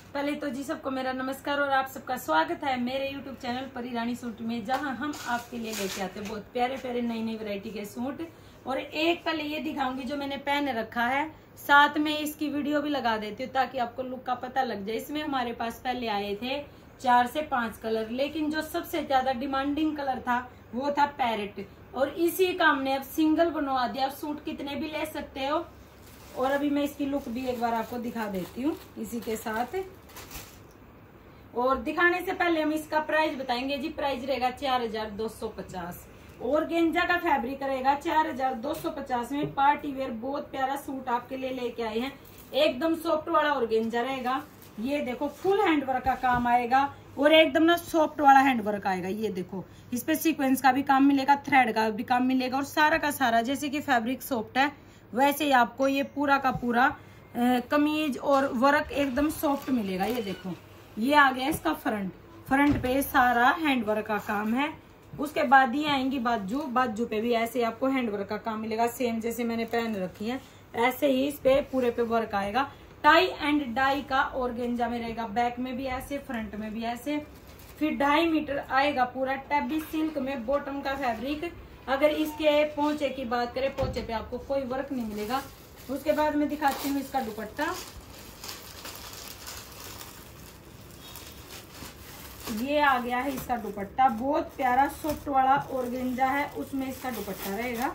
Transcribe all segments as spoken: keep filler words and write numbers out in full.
पहले तो जी सबको मेरा नमस्कार और आप सबका स्वागत है मेरे यूट्यूब चैनल परी रानी सूट में, जहां हम आपके लिए लेके आते हैं बहुत प्यारे प्यारे नई नई वैरायटी के सूट। और एक पहले ये दिखाऊंगी जो मैंने पहन रखा है, साथ में इसकी वीडियो भी लगा देती हूँ ताकि आपको लुक का पता लग जाए। इसमें हमारे पास पहले आए थे चार से पांच कलर, लेकिन जो सबसे ज्यादा डिमांडिंग कलर था वो था पैरेट, और इसी का हमने अब सिंगल बनवा दिया। आप सूट कितने भी ले सकते हो। और अभी मैं इसकी लुक भी एक बार आपको दिखा देती हूँ इसी के साथ। और दिखाने से पहले हम इसका प्राइस बताएंगे जी। प्राइस रहेगा चार हजार दो सौ पचास और गेंजा का फैब्रिक रहेगा चार हजार दो सौ पचास में। पार्टी वेयर बहुत प्यारा सूट आपके लिए लेके आए हैं, एकदम सॉफ्ट वाला और गेंजा रहेगा। ये देखो फुल हैंड वर्क का काम आएगा और एकदम ना सॉफ्ट वाला हैंड वर्क आएगा। ये देखो इस पे सीक्वेंस का भी काम मिलेगा, थ्रेड का भी काम मिलेगा, और सारा का सारा जैसे कि फैब्रिक सॉफ्ट है वैसे ही आपको ये पूरा का पूरा आ, कमीज और वर्क एकदम सॉफ्ट मिलेगा। ये देखो ये आ गया इसका फ्रंट, फ्रंट पे सारा हैंड वर्क का काम है। उसके बाद ये आएंगी बाजू, बाजू पे भी ऐसे आपको हैंड वर्क का काम मिलेगा, सेम जैसे मैंने पहन रखी है ऐसे ही इस पे पूरे पे वर्क आएगा। टाई एंड डाई का और गेंजा में रहेगा, बैक में भी ऐसे फ्रंट में भी ऐसे। फिर ढाई मीटर आएगा पूरा टैबी सिल्क में बॉटम का फैब्रिक। अगर इसके पोंचे की बात करें, पोंचे पे आपको कोई वर्क नहीं मिलेगा। उसके बाद मैं दिखाती हूँ इसका दुपट्टा। ये आ गया है इसका दुपट्टा, बहुत प्यारा सॉफ्ट वाला ऑर्गेन्जा है, उसमें इसका दुपट्टा रहेगा।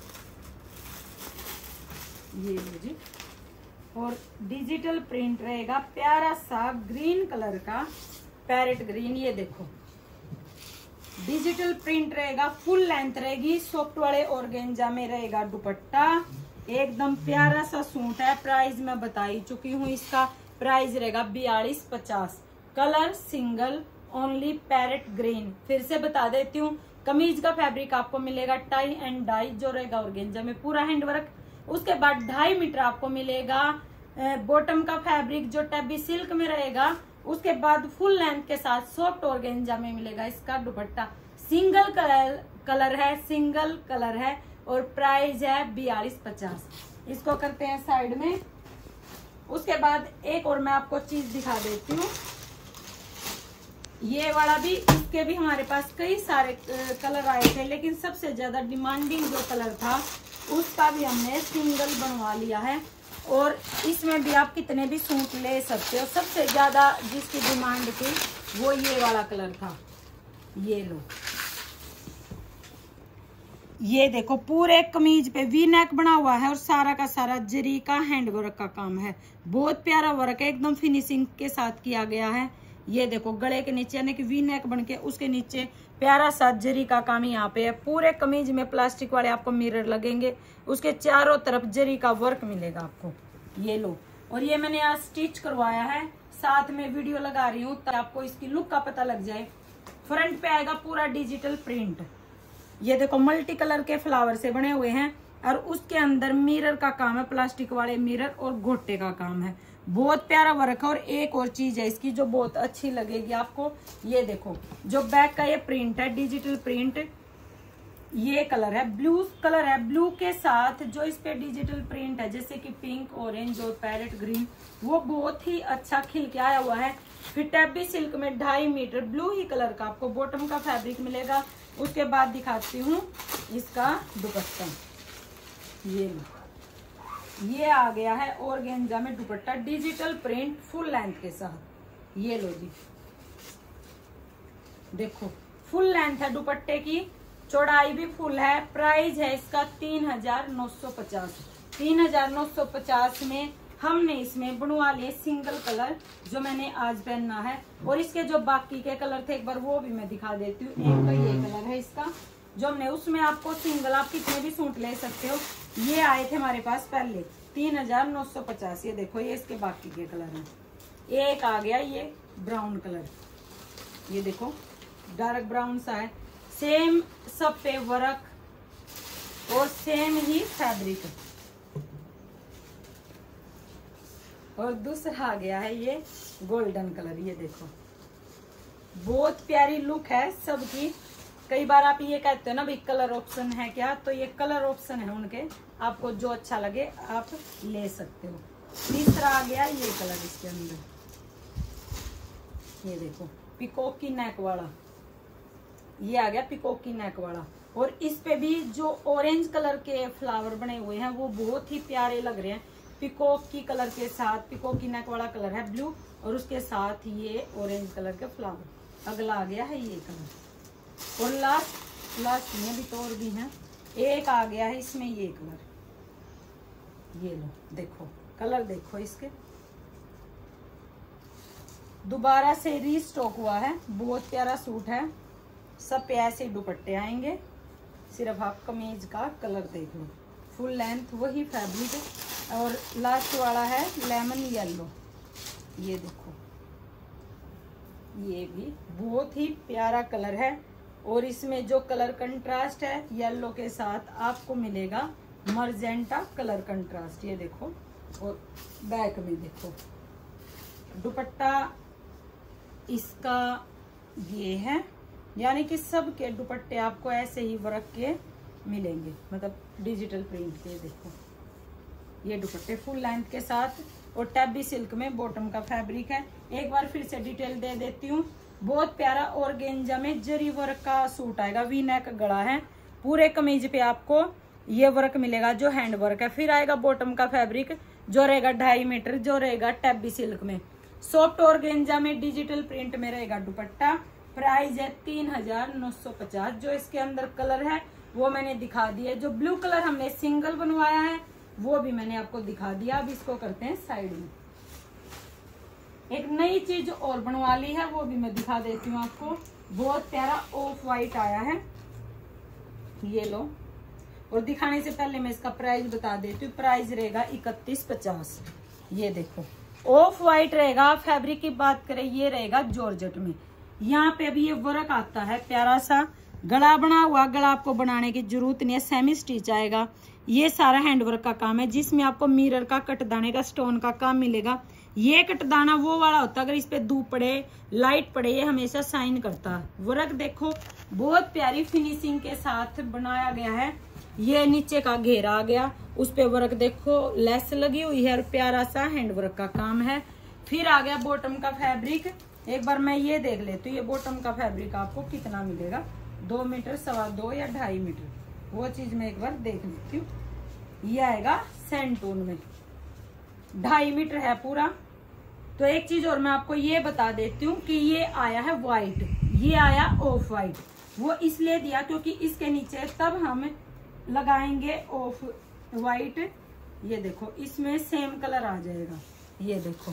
ये लो जी, और डिजिटल प्रिंट रहेगा प्यारा सा ग्रीन कलर का, पैरेट ग्रीन। ये देखो डिजिटल प्रिंट रहेगा, फुल लेंथ रहेगी, सॉफ्ट वाले ऑर्गेन्जा में रहेगा दुपट्टा। एकदम प्यारा सा सूट है। प्राइस मैं बता ही चुकी हूँ, इसका प्राइस रहेगा बयालीस पचास। Colour single only parrot green. फिर से बता देती हूँ, कमीज का फैब्रिक आपको मिलेगा टाई एंड डाई जो रहेगा ऑर्गेन्जा में पूरा हैंड वर्क। उसके बाद ढाई मीटर आपको मिलेगा बॉटम का फैब्रिक जो टैबी सिल्क में रहेगा। उसके बाद फुल लेंथ के साथ सॉफ्ट ऑर्गेन्जा में मिलेगा इसका दुपट्टा। सिंगल कलर कलर है, सिंगल कलर है, और प्राइस है बयालीस पचास। इसको करते हैं साइड में। उसके बाद एक और मैं आपको चीज दिखा देती हूँ, ये वाला भी, इसके भी हमारे पास कई सारे कलर आए थे, लेकिन सबसे ज्यादा डिमांडिंग जो कलर था उसका भी हमने सिंगल बनवा लिया है। और इसमें भी आप कितने भी सूट ले सकते हो। सबसे ज्यादा जिसकी डिमांड थी वो ये वाला कलर था। ये लो, ये देखो पूरे कमीज पे वी नेक बना हुआ है और सारा का सारा जरी का हैंड वर्क का काम है। बहुत प्यारा वर्क है, एकदम फिनिशिंग के साथ किया गया है। ये देखो गले के नीचे यानी कि वी नेक बन के उसके नीचे प्यारा सा जरी का काम यहाँ पे है। पूरे कमीज में प्लास्टिक वाले आपको मिरर लगेंगे, उसके चारों तरफ जरी का वर्क मिलेगा आपको। ये लो, और ये मैंने आज स्टिच करवाया है, साथ में वीडियो लगा रही हूँ ताकि आपको इसकी लुक का पता लग जाए। फ्रंट पे आएगा पूरा डिजिटल प्रिंट। ये देखो मल्टी कलर के फ्लावर से बने हुए हैं, और उसके अंदर मिरर का काम है, प्लास्टिक वाले मिरर और गोटे का काम है। बहुत प्यारा वर्क है। और एक और चीज है इसकी जो बहुत अच्छी लगेगी आपको, ये देखो जो बैक का ये प्रिंट है डिजिटल प्रिंट, ये कलर है ब्लू कलर है। ब्लू के साथ जो इस पे डिजिटल प्रिंट है जैसे कि पिंक, ऑरेंज और पैरेट ग्रीन, वो बहुत ही अच्छा खिल के आया हुआ है। फिर टैबी सिल्क में ढाई मीटर ब्लू ही कलर का आपको बॉटम का फैब्रिक मिलेगा। उसके बाद दिखाती हूँ इसका दुपट्टा। ये लो, ये आ गया है ऑर्गेन्जा में dupatta, digital print full length के साथ। ये लो जी, देखो फुल लेंथ है दुपट्टे की, चौड़ाई भी फुल है। प्राइस है इसका तीन हजार नौ सौ पचास। तीन हजार नौ सौ पचास में हमने इसमें बनवा लिए सिंगल कलर जो मैंने आज पहनना है। और इसके जो बाकी के कलर थे एक बार वो भी मैं दिखा देती हूँ। एक तो ये कलर है इसका जो हमने, उसमें आपको सिंगल आप कितने भी सूट ले सकते हो। ये आए थे हमारे पास पहले तीन हजार नौ सौ पचास। ये देखो ये इसके बाकी के कलर हैं। एक आ गया ये ब्राउन कलर, ये देखो डार्क ब्राउन सा है, सेम सब पे वर्क और सेम ही फैब्रिक। और दूसरा आ गया है ये गोल्डन कलर। ये देखो बहुत प्यारी लुक है सबकी। कई बार आप ये कहते हो ना भाई कलर ऑप्शन है क्या, तो ये कलर ऑप्शन है उनके, आपको जो अच्छा लगे आप ले सकते हो। तीसरा आ गया ये कलर इसके अंदर, ये देखो पिकॉक की नेक वाला, ये आ गया पिकॉक की नेक वाला। और इस पे भी जो ऑरेंज कलर के फ्लावर बने हुए हैं वो बहुत ही प्यारे लग रहे हैं। पिकॉक की कलर के साथ, पिकॉक की नेक वाला कलर है ब्लू और उसके साथ ये ऑरेंज कलर के फ्लावर। अगला आ गया है ये कलर। और लास्ट लास्ट में भी तो और भी हैं, एक आ गया है इसमें ये कलर। ये लो देखो कलर देखो इसके, दोबारा से रीस्टॉक हुआ है। बहुत प्यारा सूट है, सब पे ऐसे दुपट्टे आएंगे। सिर्फ आप कमीज का कलर देख लो, फुल लेंथ वही फैब्रिक। और लास्ट वाला है लेमन येलो, ये देखो ये भी बहुत ही प्यारा कलर है। और इसमें जो कलर कंट्रास्ट है येलो के साथ आपको मिलेगा मर्जेंटा कलर कंट्रास्ट। ये देखो और बैक में देखो दुपट्टा इसका ये है, यानी कि सब के दुपट्टे आपको ऐसे ही वर्क के मिलेंगे, मतलब डिजिटल प्रिंट के। देखो ये दुपट्टे फुल लेंथ के साथ और टैबी सिल्क में बॉटम का फैब्रिक है। एक बार फिर से डिटेल दे देती हूँ। बहुत प्यारा ऑर्गेंजा में जरी वर्क का सूट आएगा, वी नेक गला है। पूरे कमीज पे आपको ये वर्क मिलेगा जो हैंड वर्क है। फिर आएगा बॉटम का फैब्रिक जो रहेगा ढाई मीटर, जो रहेगा टैबी सिल्क में। सॉफ्ट ऑर्गेंजा में डिजिटल प्रिंट में रहेगा दुपट्टा। प्राइस है तीन हजार नौ सौ पचास। जो इसके अंदर कलर है वो मैंने दिखा दिया। जो ब्लू कलर हमने सिंगल बनवाया है वो भी मैंने आपको दिखा दिया। अब इसको करते हैं साइड में। एक नई चीज और बनवा ली है वो भी मैं दिखा देती हूँ आपको। बहुत प्यारा ऑफ वाइट आया है, ये लो। और दिखाने से पहले मैं इसका प्राइस बता देती हूँ। प्राइस रहेगा इकतीस पचास। ये देखो ऑफ वाइट रहेगा। फैब्रिक की बात करें ये रहेगा जॉर्जेट में। यहाँ पे भी ये वर्क आता है प्यारा सा, गला बना हुआ। गला आपको बनाने की जरूरत नहीं है, सेमी स्टिच आएगा। ये सारा हैंडवर्क का काम है जिसमें आपको मिरर का कटदाने का स्टोन का काम मिलेगा। ये कटदाना वो वाला होता है, अगर इस पे धूप पड़े लाइट पड़े ये हमेशा शाइन करता है। वर्क देखो बहुत प्यारी फिनिशिंग के साथ बनाया गया है। ये नीचे का घेरा आ गया, उस पे वर्क देखो लेस लगी हुई है और प्यारा सा हैंडवर्क का काम है। फिर आ गया बॉटम का फैब्रिक। एक बार मैं ये देख लेती हूँ ये बॉटम का फैब्रिक आपको कितना मिलेगा, दो मीटर सवा दो या ढाई मीटर, वो चीज मैं एक बार देख लेती हूँ। ये आएगा सैंटून में, ढाई मीटर है पूरा। तो एक चीज और मैं आपको ये बता देती हूँ कि ये आया है व्हाइट, ये आया ऑफ व्हाइट। वो इसलिए दिया क्योंकि इसके नीचे तब हम लगाएंगे ऑफ व्हाइट। ये देखो इसमें सेम कलर आ जाएगा, ये देखो।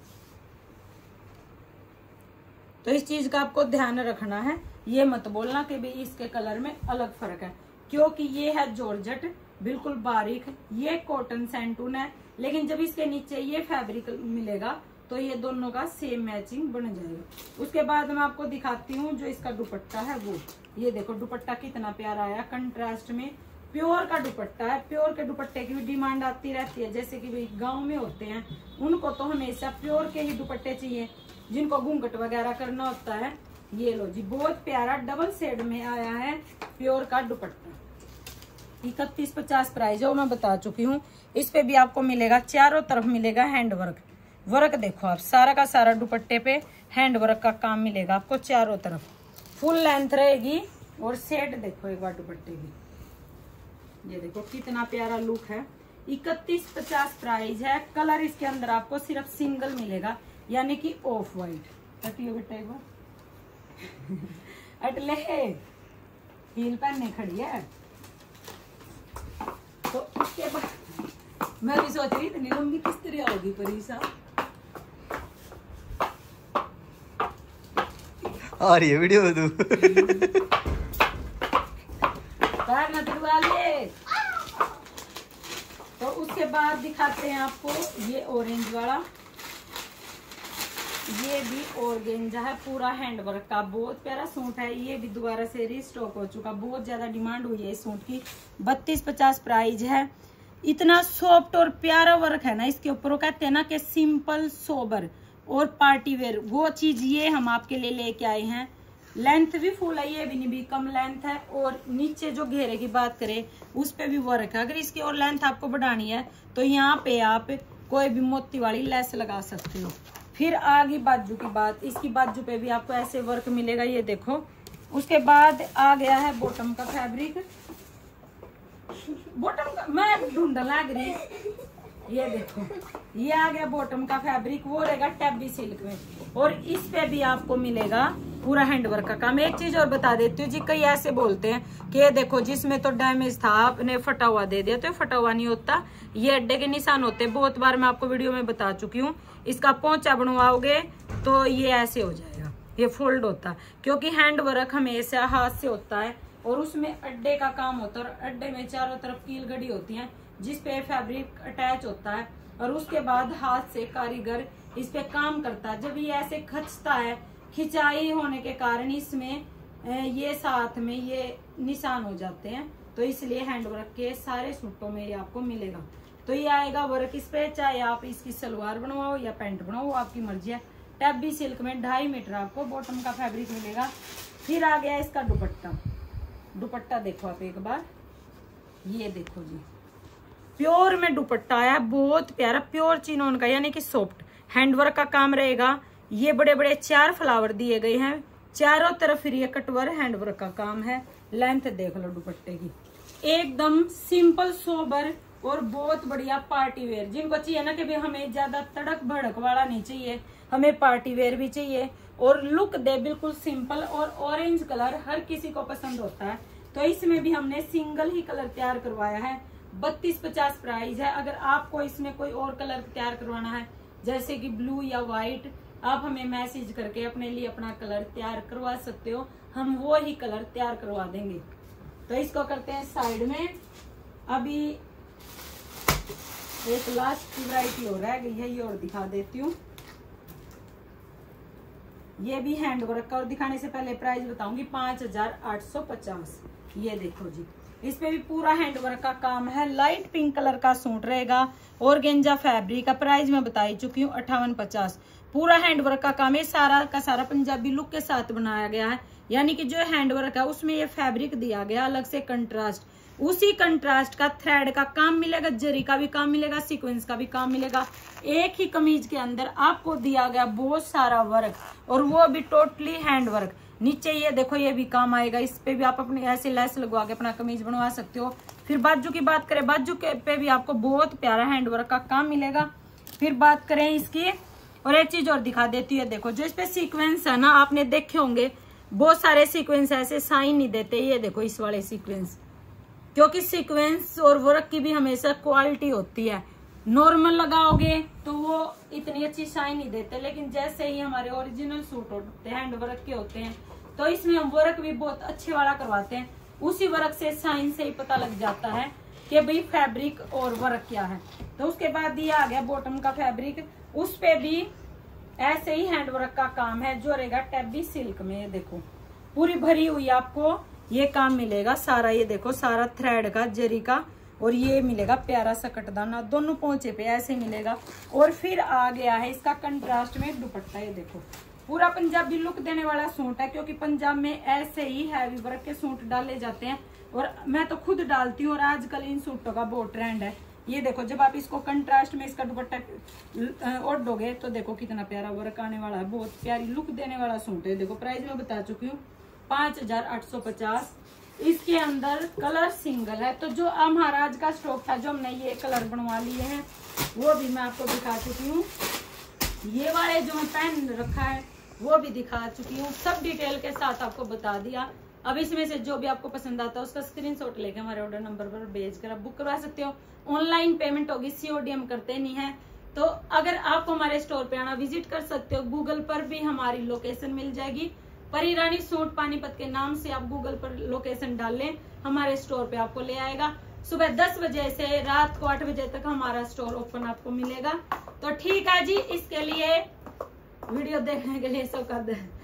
तो इस चीज का आपको ध्यान रखना है, ये मत बोलना कि भाई इसके कलर में अलग फर्क है, क्योंकि ये है जॉर्जेट बिल्कुल बारीक, ये कॉटन सैंटून है। लेकिन जब इसके नीचे ये फैब्रिक मिलेगा तो ये दोनों का सेम मैचिंग बन जाएगा। उसके बाद मैं आपको दिखाती हूँ जो इसका दुपट्टा है वो। ये देखो दुपट्टा कितना प्यारा आया, कंट्रास्ट में प्योर का दुपट्टा है। प्योर के दुपट्टे की भी डिमांड आती रहती है, जैसे कि भाई गाँव में होते हैं उनको तो हमेशा प्योर के ही दुपट्टे चाहिए, जिनको घूंघट वगैरह करना होता है। ये लो जी बहुत प्यारा डबल शेड में आया है प्योर का दुपट्टा। इकतीस पचास प्राइस जो मैं बता चुकी हूँ। इस पे भी आपको मिलेगा, चारों तरफ मिलेगा हैंड वर्क। वर्क देखो आप, सारा का सारा दुपट्टे पे हैंड वर्क का काम मिलेगा आपको चारों तरफ। फुल लेंथ रहेगी और शेड देखो एक बार दुपट्टे की, ये देखो कितना प्यारा लुक है। इकतीस पचास प्राइस है। कलर इसके अंदर आपको सिर्फ सिंगल मिलेगा, यानी कि ऑफ वाइट। अटलो बेटा एक बार अटले हील पहनने खड़ी है। तो उसके बाद मैं भी सोच रही इतनी लंबी किस तरह होगी परीसा। और ये वीडियो में तू पैर न तुड़वा ले। तो उसके बाद दिखाते हैं आपको ये ऑरेंज वाला। ये भी ऑर्गेन्जा है, पूरा हैंडवर्क का बहुत प्यारा सूट है। ये भी दोबारा से रीस्टॉक हो चुका, बहुत ज्यादा डिमांड हुई है इस सूट की। बत्तीस पचास प्राइस है। इतना सॉफ्ट और प्यारा वर्क है ना इसके ऊपर। वो कहते हैं ना कि सिंपल सोबर और पार्टी वेयर, वो चीज ये हम आपके लिए लेके आए हैं। लेंथ भी फुल है, ये भी नहीं भी कम लेंथ है। और नीचे जो घेरे की बात करें उस पे भी वर्क है। अगर इसकी और लेंथ आपको बढ़ानी है तो यहाँ पे आप कोई भी मोती वाली लेस लगा सकते हो। फिर आगे बाजू की बात, इसकी बाजू पे भी आपको ऐसे वर्क मिलेगा, ये देखो। उसके बाद आ गया है बॉटम का फैब्रिक, बॉटम का मैं ढूंढ लग रही, ये देखो ये आ गया बॉटम का फैब्रिक, वो रहेगा टैबी सिल्क में, और इस पे भी आपको मिलेगा पूरा हैंडवर्क का काम। एक चीज और बता देती हूँ जी, कई ऐसे बोलते हैं कि ये देखो जिसमें तो डैमेज था आपने फटा हुआ दे दिया, तो ये फटा हुआ नहीं होता, ये अड्डे के निशान होते हैं। बहुत बार मैं आपको वीडियो में बता चुकी हूँ। इसका पोंचा बनवाओगे तो ये ऐसे हो जाएगा, ये फोल्ड होता, क्योंकि हैंडवर्क हमेशा हाथ से होता है और उसमें अड्डे का काम होता है, और अड्डे में चारों तरफ कील गड़ी होती है जिसपे फैब्रिक अटैच होता है, और उसके बाद हाथ से कारीगर इस पे काम करता है। जब ये ऐसे खचता है, खिंचाई होने के कारण इसमें ये साथ में ये निशान हो जाते हैं, तो इसलिए हैंडवर्क के सारे सूटों में ये आपको मिलेगा। तो ये आएगा वर्क इस पे, चाहे आप इसकी सलवार बनवाओ या पैंट बनवाओ, आपकी मर्जी है। टैबी सिल्क में ढाई मीटर आपको बॉटम का फैब्रिक मिलेगा। फिर आ गया इसका दुपट्टा, दुपट्टा देखो आप एक बार, ये देखो जी प्योर में दुपट्टा आया, बहुत प्यारा प्योर चिनोन का, यानी कि सॉफ्ट हैंडवर्क का काम रहेगा। ये बड़े बड़े चार फ्लावर दिए गए हैं चारों तरफ, फिर ये कटवर हैंडवर्क का काम है। लेंथ देख लो दुपट्टे की, एकदम सिंपल सोबर और बहुत बढ़िया पार्टी वेयर। जिनको चाहिए ना कि भाई हमें ज्यादा तड़क भड़क वाला नहीं चाहिए, हमें पार्टी वेयर भी चाहिए और लुक दे बिल्कुल सिंपल, और ऑरेंज कलर हर किसी को पसंद होता है, तो इसमें भी हमने सिंगल ही कलर तैयार करवाया है। बत्तीस पचास प्राइस है। अगर आपको इसमें कोई और कलर तैयार करवाना है जैसे कि ब्लू या व्हाइट, आप हमें मैसेज करके अपने लिए अपना कलर तैयार करवा सकते हो, हम वो ही कलर तैयार करवा देंगे। तो इसको करते हैं साइड में। अभी एक लास्ट की वैरायटी और रह गई है, ये और दिखा देती हूँ। ये भी हैंडवर्क का, और दिखाने से पहले प्राइस बताऊंगी, पांच हजार आठ सौ पचास। ये देखो जी, इस पे भी पूरा हैंडवर्क का काम है। लाइट पिंक कलर का सूट रहेगा, ऑर्गेंजा फैब्रिक का, प्राइस मैं बता ही चुकी हूँ अट्ठावन पचास। पूरा हैंडवर्क का काम है, सारा का सारा पंजाबी लुक के साथ बनाया गया है, यानी कि जो हैंडवर्क है उसमें ये फैब्रिक दिया गया अलग से कंट्रास्ट, उसी कंट्रास्ट का थ्रेड का काम मिलेगा, जरी का भी काम मिलेगा, सीक्वेंस का भी काम मिलेगा। एक ही कमीज के अंदर आपको दिया गया बहुत सारा वर्क, और वो भी टोटली हैंडवर्क। नीचे ये देखो ये भी काम आएगा, इस पे भी आप अपने ऐसे लेस लगवा के अपना कमीज बनवा सकते हो। फिर बाजू की बात करें, बाजू के पे भी आपको बहुत प्यारा हैंडवर्क का काम मिलेगा। फिर बात करें इसकी, और एक चीज और दिखा देती है, देखो जो इस पे सीक्वेंस है ना, आपने देखे होंगे बहुत सारे सीक्वेंस ऐसे साइन नहीं देते, ये देखो इस वाले सीक्वेंस, क्योंकि सीक्वेंस और वर्क की भी हमेशा क्वालिटी होती है। नॉर्मल लगाओगे तो वो इतनी अच्छी शाइन नहीं देते, लेकिन जैसे ही हमारे ओरिजिनल सूट होते हैं हैंडवर्क के होते हैं, तो इसमें हम वर्क भी बहुत अच्छे वाला करवाते हैं। उसी वर्क से साइन से ही पता लग जाता है कि भाई फैब्रिक और वर्क क्या है। तो उसके बाद ये आ गया बॉटम का फैब्रिक, उस पे भी ऐसे ही हैंडवर्क का काम है, जो रहेगा टैबी सिल्क में। ये देखो पूरी भरी हुई आपको ये काम मिलेगा सारा, ये देखो सारा थ्रेड का, जरी का, और ये मिलेगा प्यारा सा कटदाना, दोनों पोंचे पे ऐसे मिलेगा। और फिर आ गया है इसका कंट्रास्ट में दुपट्टा, ये देखो पूरा पंजाबी लुक देने वाला सूट है, क्योंकि पंजाब में ऐसे ही हैवी वर्क के सूट डाले जाते हैं, और मैं तो खुद डालती हूँ, और आजकल इन सूटों का बहुत ट्रेंड है। ये देखो जब आप इसको कंट्रास्ट में इसका दुपट्टा ओढ़ोगे तो देखो कितना प्यारा वर्क आने वाला है, बहुत प्यारी लुक देने वाला सूट है। देखो प्राइस मैं बता चुकी हूँ पांच हजार आठ सौ पचास। इसके अंदर कलर सिंगल है, तो जो महाराज का स्टॉक था, जो हमने ये कलर बनवा लिए हैं, वो भी मैं आपको दिखा चुकी हूँ। ये वाले जो मैं पहन रखा है वो भी दिखा चुकी हूँ, सब डिटेल के साथ आपको बता दिया। अब इसमें से जो भी आपको पसंद आता है उसका स्क्रीनशॉट लेके हमारे ऑर्डर नंबर पर भेज कर आप बुक करवा सकते हो। ऑनलाइन पेमेंट होगी, सीओडी हम करते नहीं है। तो अगर आपको हमारे स्टोर पे आना, विजिट कर सकते हो, गूगल पर भी हमारी लोकेशन मिल जाएगी। परिरानी सूट पानीपत के नाम से आप गूगल पर लोकेशन डाल लें, हमारे स्टोर पे आपको ले आएगा। सुबह दस बजे से रात को आठ बजे तक हमारा स्टोर ओपन आपको मिलेगा। तो ठीक है जी, इसके लिए वीडियो देखने के लिए सबका